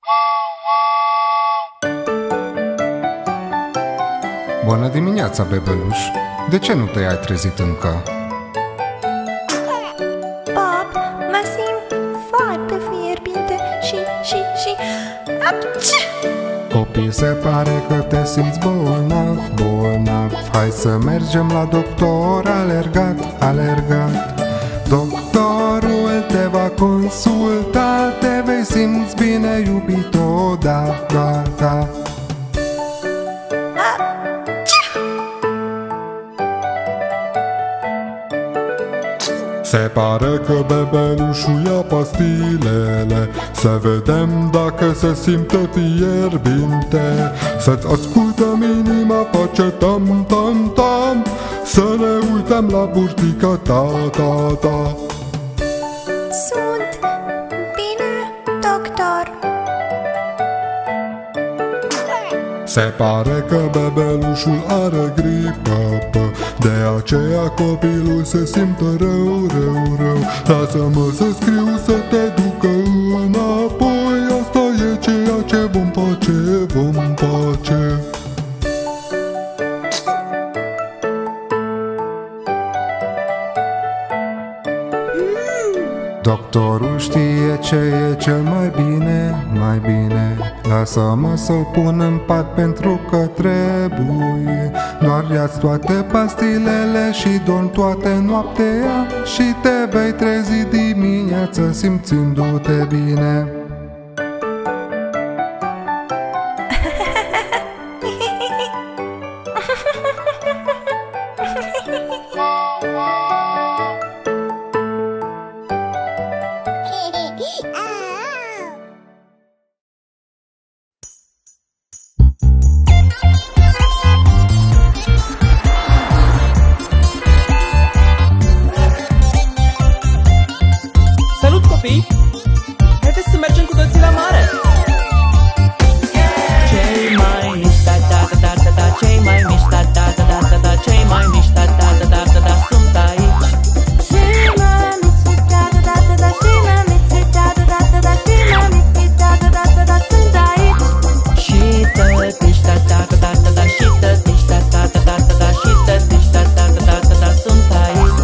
Bună dimineața, bebeluș! De ce nu te-ai trezit încă? Bob, mă simt foarte fierbinte și... Copii, se pare că te simți bolnav. Hai să mergem la doctor, alergat. Doctorul te va consulta, te vei simți bine, iubito, da. Se pare că bebelușul ia pastilele. Să vedem dacă se simte fierbinte. Să-ți ascultăm inima, face tam. Să ne uităm la burtica ta. Sunt bine, doctor. Se pare că bebelușul are gripă, de aceea copilul se simte rău. Lasă-mă să scriu să te ducă înapoi. Asta e ceea ce vom face. Doctorul știe ce e cel mai bine. Lasă-mă să-l pun în pat pentru că trebuie. Doar ia-ți toate pastilele și dormi toate noaptea și te vei trezi dimineața simțindu-te bine. Salut, copii! Haideți să mergem cu toții la mare! Cei mai miști, da, cei mai miști, da, cei mai miști, da, sunt aici. Cei mai mici, da, cei mai mici, da, sunt aici. Și tătiși, da, și tătiși, da, și tătiși, da, sunt aici.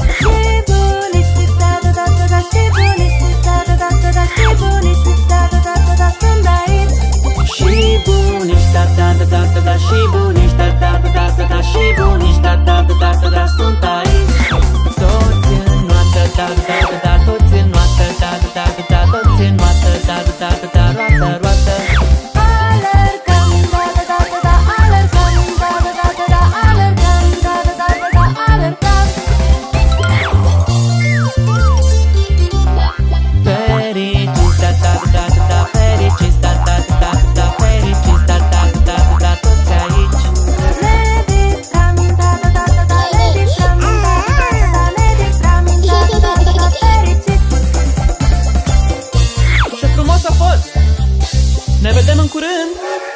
Și bunici, da, Și bunici, da, și bunici, da, sunt aici. Toți în noată, toți în noată, toți în noată, roată. alergăm, alergăm. Fericiți, fericiți, fericiți, toți aici. Ne distrăm, fericiți. Ce frumos a fost! Ne vedem în curând!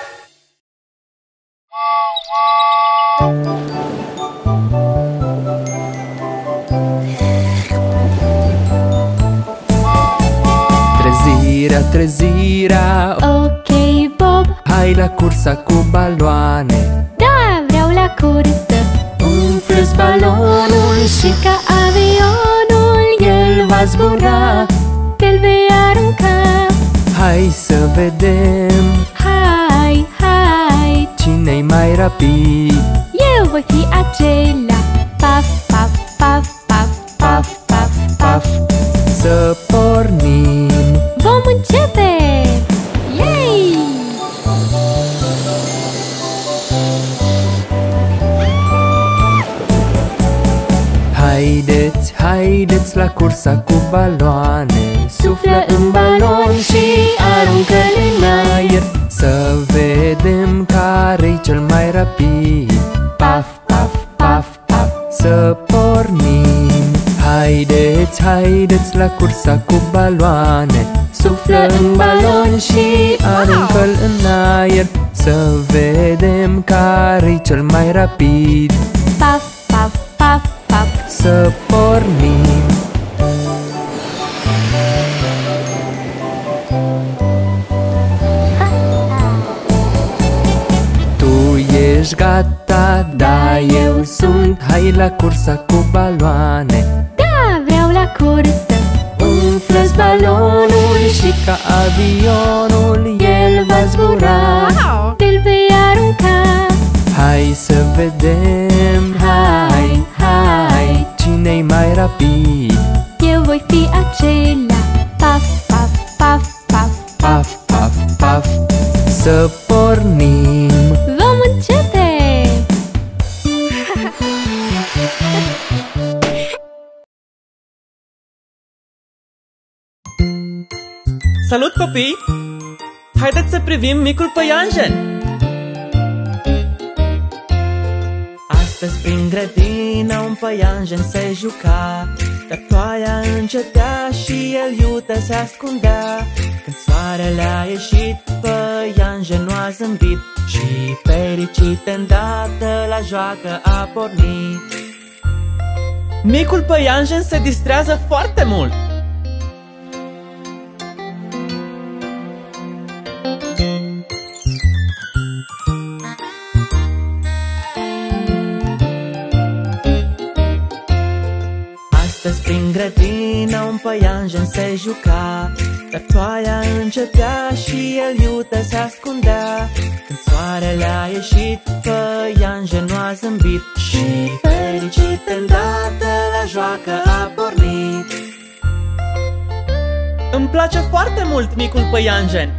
Trezirea, Ok, Bob, hai la cursa cu baloane. da, vreau la cursă. Umflă-ți balonul Și ca avionul el va zbura. te-l vei arunca. Hai să vedem Hai, cine-i mai rapid. eu voi fi acela. Paf, paf, paf, paf, paf, paf, paf. Să pornim. Vom începe! Yay! Haideți la cursa cu baloane. Suflă în balon și aruncă-l în aer. Să vedem care-i cel mai rapid. Paf, paf, paf, paf, să pornim. Haideți la cursa cu baloane. Suflă în balon și aruncă-l în aer. Să vedem care-i cel mai rapid. Paf, paf, paf, paf. Să pornim. Ești gata? Da, eu sunt. Hai la cursa cu baloane. Da, vreau la cursă. Umflă-ți balonul și ca avionul el va zbura. Te-l vei arunca. Hai să vedem, hai, hai, cine-i mai rapid? Eu voi fi acela. Paf, paf, paf, paf, Paf, paf, paf, să pornim. vom începe! Salut, copii! Haideți să privim micul păianjen! Astăzi prin grădină un păianjen se juca, dar ploaia încetea și el iute se ascundea. Când soarele a ieșit, păianjenul a zâmbit și fericit îndată la joacă a pornit. Micul păianjen se distrează foarte mult. Astăzi prin grădină un păianjen se juca, dar ploaia începea și el iute se ascundea. Când soarele a ieșit, păianjenul a zâmbit și fericit îndată la joacă a pornit. Îmi place foarte mult micul păianjen.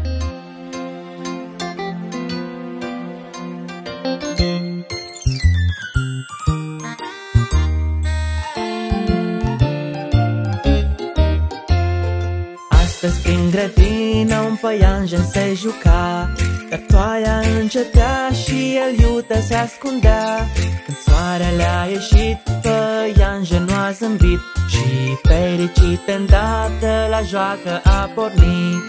Astăzi prin grădină un păianjen se juca, dar ploaia încetea și el iute se ascundea. Când soarele a ieșit, păianjenul a zâmbit și fericit îndată la joacă a pornit.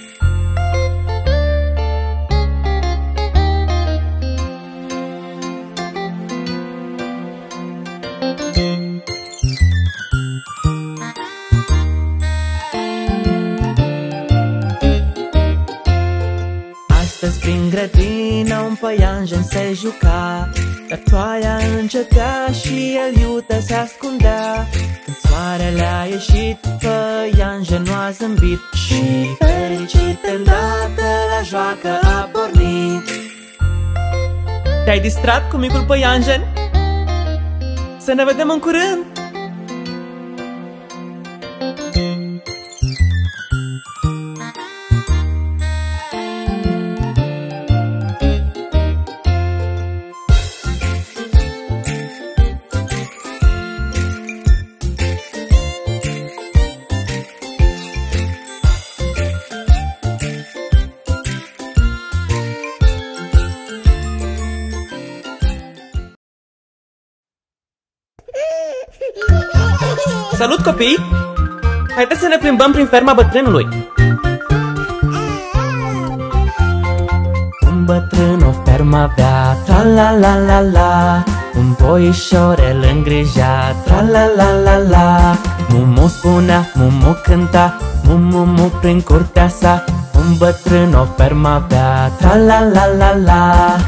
Astăzi prin grădină un păianjen se juca, dar ploaia încetea și el iute se ascundea. Când soarele a ieșit, păianjenul a zâmbit și fericit îndată la joacă a pornit. Te-ai distrat cu micul păianjen? Să ne vedem în curând! Salut, copii! Haideți să ne plimbăm prin ferma bătrânului. Un bătrân o fermă avea, tra-la-la-la-la. Un boișor îl îngrija, tra-la-la-la-la. Mumu spunea, mumu cânta, mumu prin curtea sa. Un bătrân o fermă avea, tra-la-la-la-la.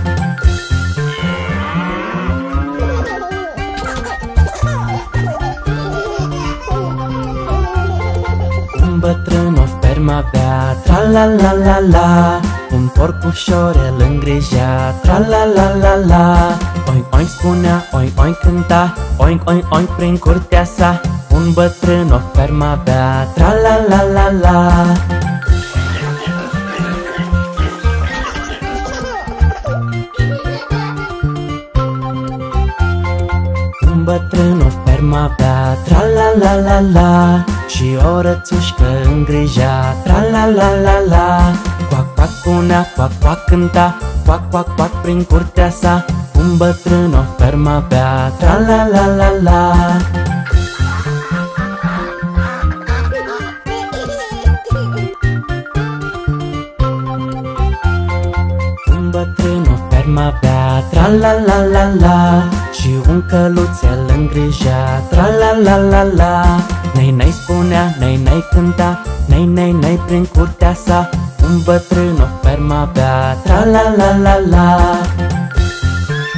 Un bătrân o fermă avea, tra-la-la-la-la. Un porcușor îl îngrija, tra-la-la-la-la. Oink, oink spunea, oink, oink cânta, oink, oink, oink prin curtea sa. Un bătrân o fermă avea, tra-la-la-la-la. Un bătrân o fermă avea, tra-la-la-la-la. Și o rățușcă îngrija, tra-la-la-la-la. Quac, quac spunea, quac, quac cânta, quac, quac, quac prin curtea sa. Un bătrân o fermă avea, tra-la-la-la-la. Un bătrân o fermă avea, tra-la-la-la-la. Și un căluț îl îngrija, tra-la-la-la-la. Nei-nei spunea, nei-nei cânta, nei-nei-nei prin curtea sa. Un bătrân o fermă avea, tra-la-la-la-la.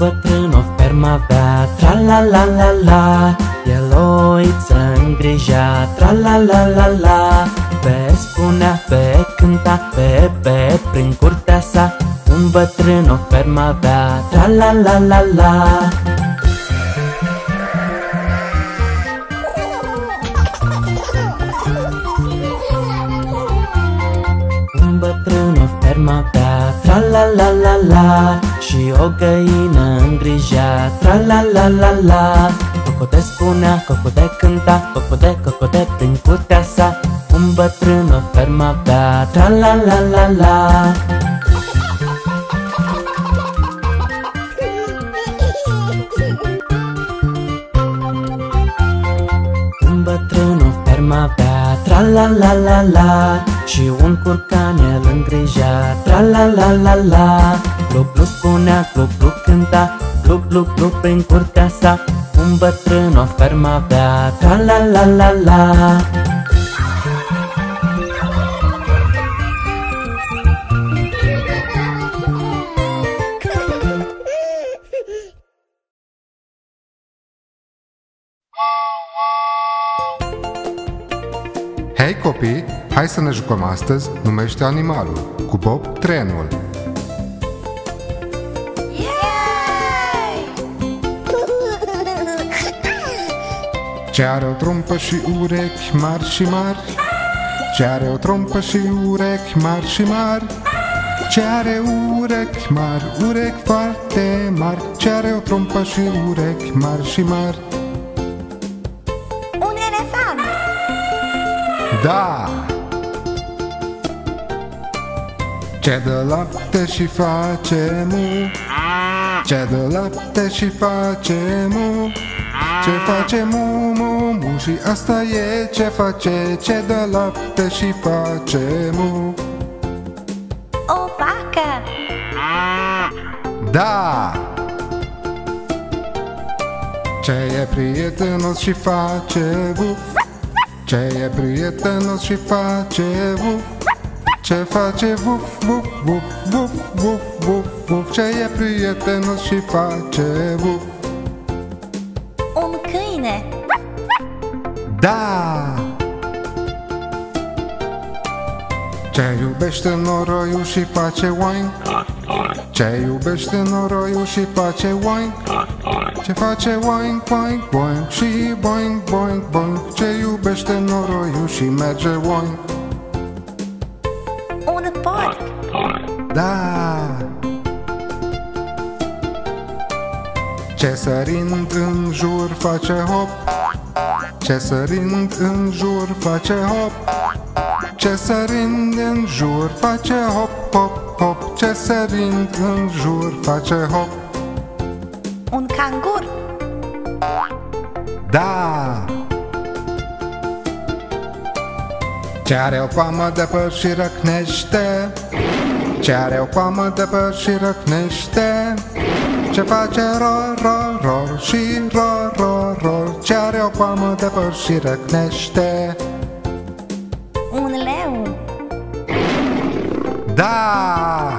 bătrân o fermă avea, tra-la-la-la-la. El o oiță îngrija, tra-la-la-la-la. Pe spunea, pe cânta, pe prin curtea sa. Un bătrân o fermă avea, tra-la-la-la-la. Un bătrân o fermă avea, tra-la-la-la-la. Și o găină îngrija, tra-la-la-la-la. Cocode spunea, cocode cânta, cocode prin curtea sa. Un bătrân o fermă avea, tra-la-la-la-la. Un bătrân o fermă avea, tra-la-la-la-la. Și un curcan el îngrija, tra-la-la-la-la. Glu-glu spunea, glu-glu cânta, glu-glu-glu prin curtea sa. Un bătrân o fermă avea, tra-la-la-la-la. Hei copii, hai să ne jucăm astăzi Numește animalul cu Bob trenul. Ce are o trompă și urechi mari și mari? Ce are o trompă și urechi mari și mari? Ce are urechi mari, urechi foarte mari? Ce are o trompă și urechi mari și mari? Un elefant! Da! Ce dă lapte și face mu? Ce dă lapte și face mu? Ce face mu, mu, mu? Și asta e ce face. Ce dă lapte și face mu? O vacă! Da! Ce e prietenos și face vuf? Ce e prietenos și face vuf? Ce face vuf, vuf, vuf, vuf, vuf, vuf, vuf? Ce e prietenos și face vuf? Un câine! Da! Ce iubește noroiul și face wine? Ce iubește noroiul și face wine? Ce face wine, wine, wine și boing, boing, boing? Ce iubește noroiul și merge wine? Un porc! Da! Ce sărind în jur face hop? Ce sărind în jur face hop? Ce sărind în jur face hop, hop, hop? Ce sărind în jur face hop? Un cangur! Da! Ce are o palmă de păr și răcnește? Ce are o palmă de păr și răcnește? Ce face ror, ror, ror și ror, ror, ror? Ce are o palmă de păr și răcnește? Un leu! Da!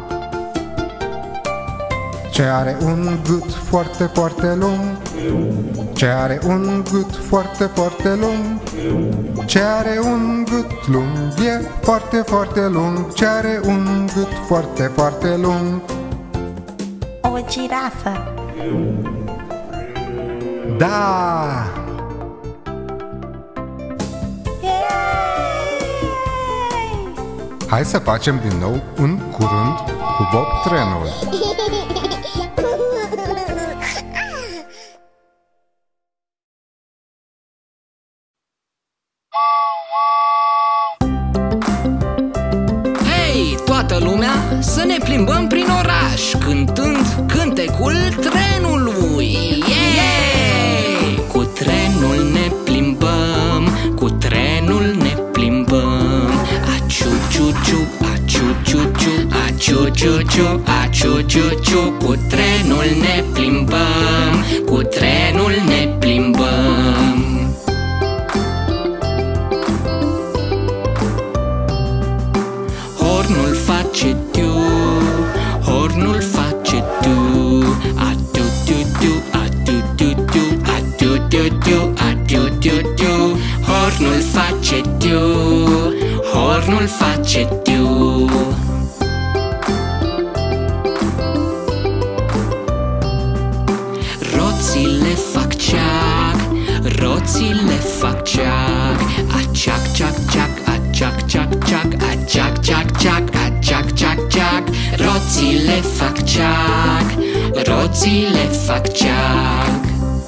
Ce are un gât foarte, foarte lung? Ce are un gât foarte, foarte lung? Ce are un gât lung? E foarte, foarte lung. Ce are un gât foarte, foarte lung? O girafă! Da! Yay! Hai să facem din nou în curând cu Bob trenul. Hei, toată lumea, să ne plimbăm prin oraș, cântând cântecul trenului. Yeah! Cu trenul ne plimbăm, cu trenul ne plimbăm. Aciu-ciu-ciu, aciu-ciu-ciu, aciu-ciu-ciu, aciu-ciu-ciu. Cu trenul ne plimbăm, cu trenul ne plimbăm. Hornul face tiu, hornul face tiu. face tiu, hornul face tiu. Roțile fac ceac, roțile fac ceac, a-ceac, ceac, ceac, a-ceac, ceac, ceac, a-ceac, ceac, ceac, a-ceac, ceac, ceac. Roțile fac ceac, roțile fac ceac.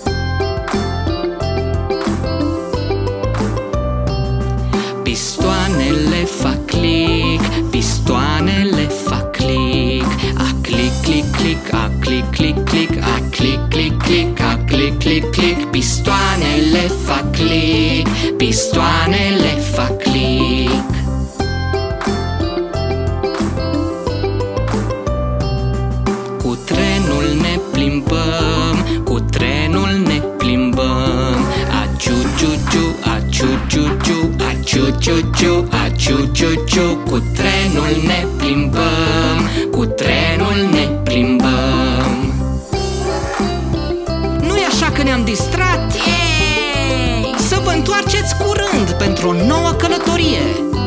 Pistoanele fac click, pistoanele fac click, a click, click, click, a click, click, click, a click, click, click, a click, click, click. Pistoanele fac click, pistoanele fac click. Cu trenul ne plimbăm, cu trenul ne plimbăm, a ciu ciu ciu, a ciu ciu ciu, a ciu ciu ciu, a ciu ciu ciu. Cu trenul ne plimbăm, cu trenul ne plimbăm. Nu-i așa că ne-am distrat? Yay! Să vă întoarceți curând pentru o nouă călătorie.